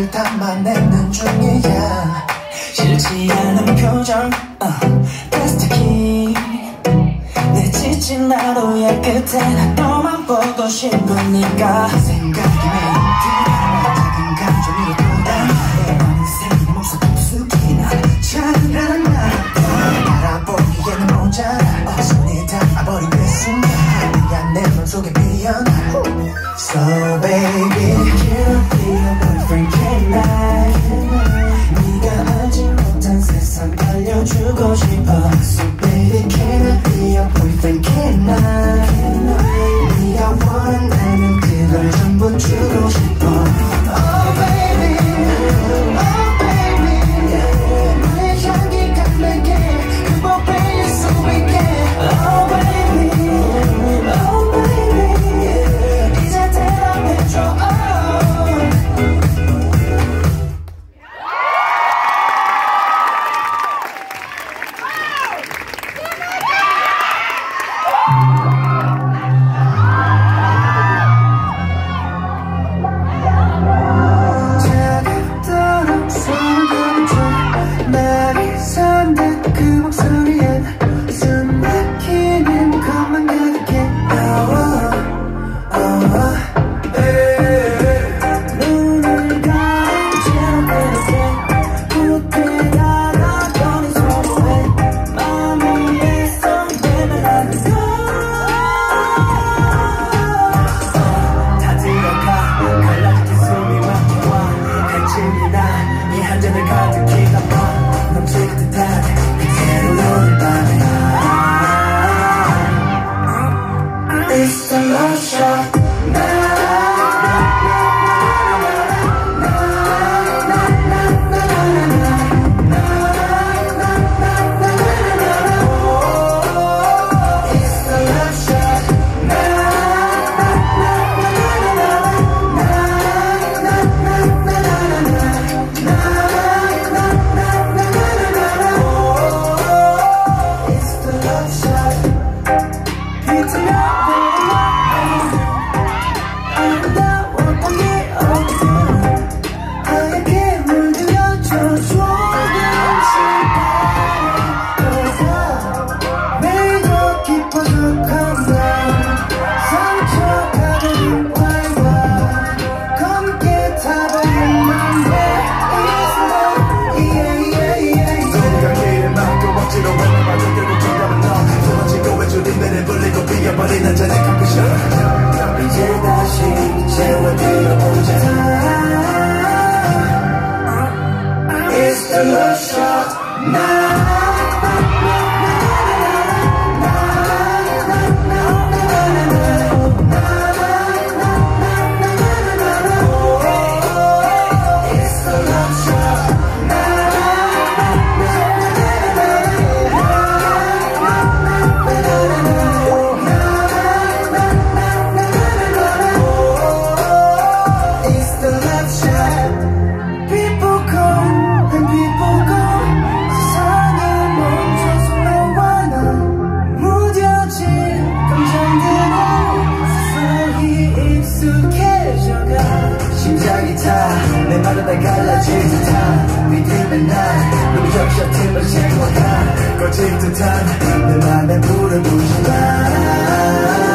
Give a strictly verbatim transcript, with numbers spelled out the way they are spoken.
걸 담아내는 중이야. 싫지 않은 표정 uh, Plastic 내 지친 하루의 끝에 너만 보고 싶으니까 생각이 매일 작은 감정으로 돋아 많은 생긴 몸속 깊숙이나 차가운 나 알아보기에는 모자라 손이 닿아버린 그 순간 미안 내 맘속에 피어나. So baby can I be your boyfriend can I 네가 알지 못한 세상 알려주고 싶어. So baby can I be your boyfriend can I 네가 원한다면 그걸 전부 주고 싶어. Oh baby oh baby 너의 향기가 내게 그 봄의 수위에. Oh baby oh baby 이제 대답해줘. It's the love shot. 이제 다시 재워들어보자. It's the love shot now. 내 말은 다 갈라질 듯한 믿음의 날 너무 적셔 틈을 채워가 꺼질 듯한 내 맘에 불을 붙여봐.